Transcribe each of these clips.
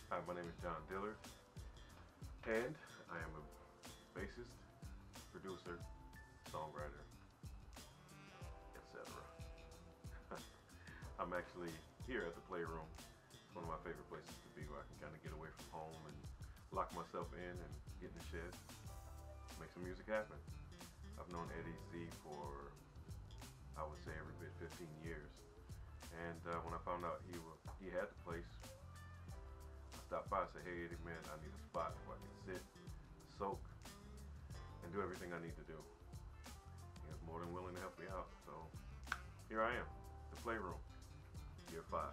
Hi, my name is John Dillard, and I am a bassist, producer, songwriter, etc. I'm actually here at the Playroom. It's one of my favorite places to be where I can kind of get away from home and lock myself in and get in the shed, make some music happen. I've known Eddie Z for, I would say, every bit 15 years. And when I found out he had the place, I stopped by and said, hey Eddie, man, I need a spot where I can sit, soak, and do everything I need to do. He was more than willing to help me out. So here I am, the Playroom, year 5.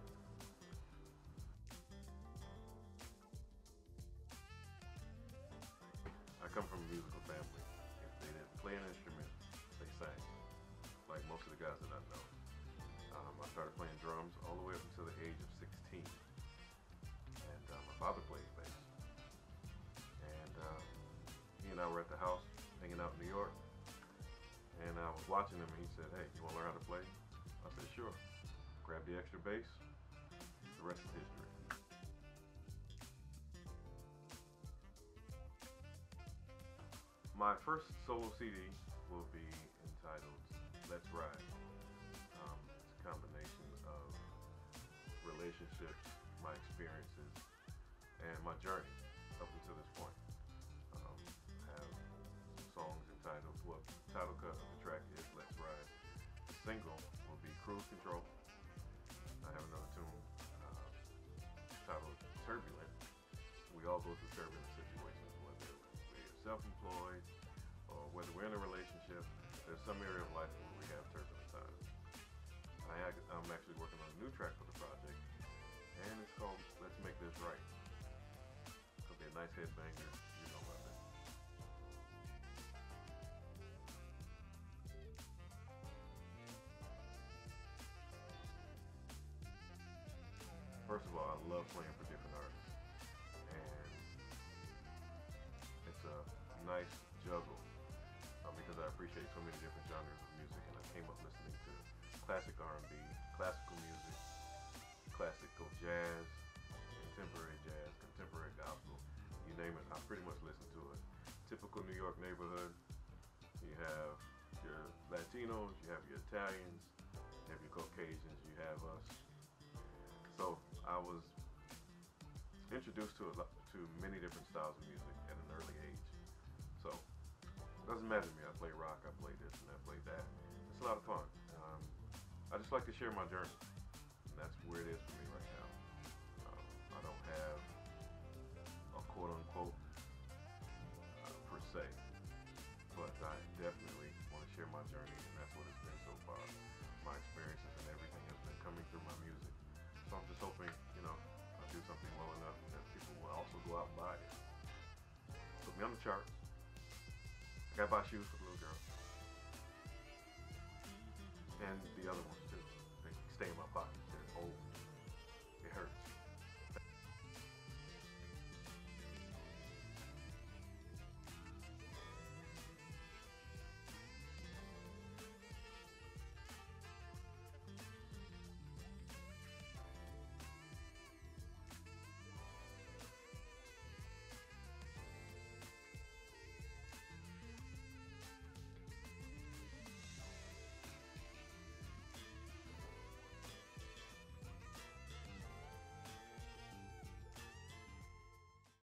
I come from a musical family. If they didn't play an instrument, they sang, like most of the guys that I know. I started playing drums all the way up until the age of 16. And my father played bass. And he and I were at the house hanging out in New York. And I was watching him and he said, hey, you want to learn how to play? I said, sure. Grabbed the extra bass. The rest is history. My first solo CD will be entitled Let's Ride. It's a combination of relationships, my experiences, and my journey up until this point. I have some songs entitled, well, the title cut of the track is Let's Ride. The single will be Cruise Control. I have another tune titled Turbulent. We all go through turbulent situations, whether we're self-employed or whether we're in a relationship. There's some area of life where we have turbulent times. I'm actually working on a new track for the project, and it's called Let's Make This Right. It'll be a nice headbanger. You know about it. First of all, I love playing for different artists, and it's a nice juggle because I appreciate so many different genres of music, and I came up listening to classic R&B, classical music, classical jazz, contemporary jazz, contemporary gospel, you name it. I pretty much listen to it. Typical New York neighborhood. You have your Latinos, you have your Italians, you have your Caucasians, you have us. So I was introduced to many different styles of music at an early age. So it doesn't matter to me. I play rock, I play this, and I play that. It's a lot of fun. I just like to share my journey, and that's where it is for me right now. I don't have a quote-unquote per se, but I definitely want to share my journey, and that's what it's been so far. My experiences and everything has been coming through my music. So I'm just hoping, I'll do something well enough that people will also go out and buy it. Put me on the charts. I gotta buy shoes for the little girl. And the other ones too. They stay in my pocket.